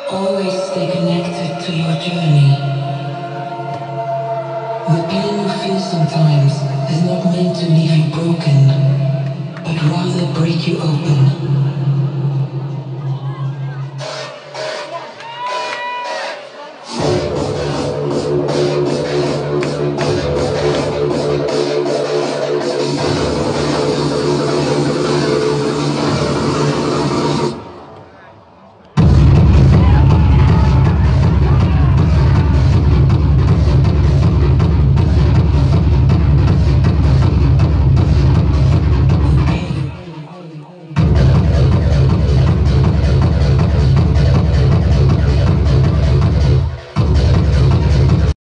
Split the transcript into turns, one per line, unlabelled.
Always stay connected to your journey. The pain you feel sometimes is not meant to leave you broken, but rather break you open.